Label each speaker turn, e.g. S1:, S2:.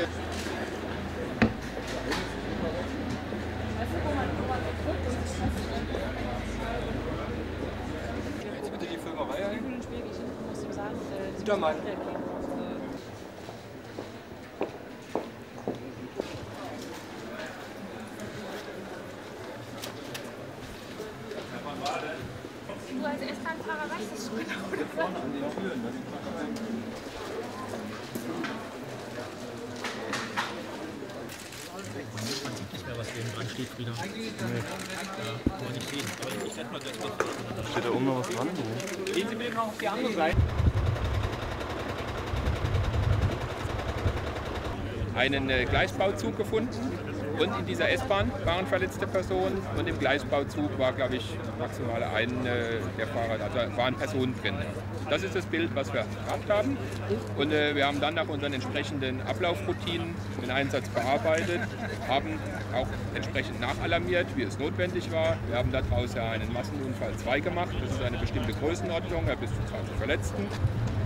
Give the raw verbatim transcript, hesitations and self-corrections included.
S1: Jetzt bitte die Filmerei ein.
S2: Guter Mann.
S3: Du als S-Bahn-Fahrer weißt das schon genau, oder?
S1: Vorne an den Türen.
S4: Man sieht nicht mehr, was neben dran steht, Frieda. Nee. Ja, kann man nicht sehen. Aber ich sag mal, das
S5: Steht da oben noch was dran?
S2: Gehen Sie bitte noch auf die andere Seite.
S6: Einen äh, Gleisbauzug gefunden und in dieser S-Bahn waren verletzte Personen und im Gleisbauzug war, glaube ich, maximal ein äh, der Fahrer, also waren Personen drin. Das ist das Bild, was wir gehabt haben und äh, wir haben dann nach unseren entsprechenden Ablaufroutinen den Einsatz bearbeitet, haben auch entsprechend nachalarmiert, wie es notwendig war. Wir haben daraus ja einen Massenunfall zwei gemacht, das ist eine bestimmte Größenordnung, ja, bis zu zwanzig Verletzten.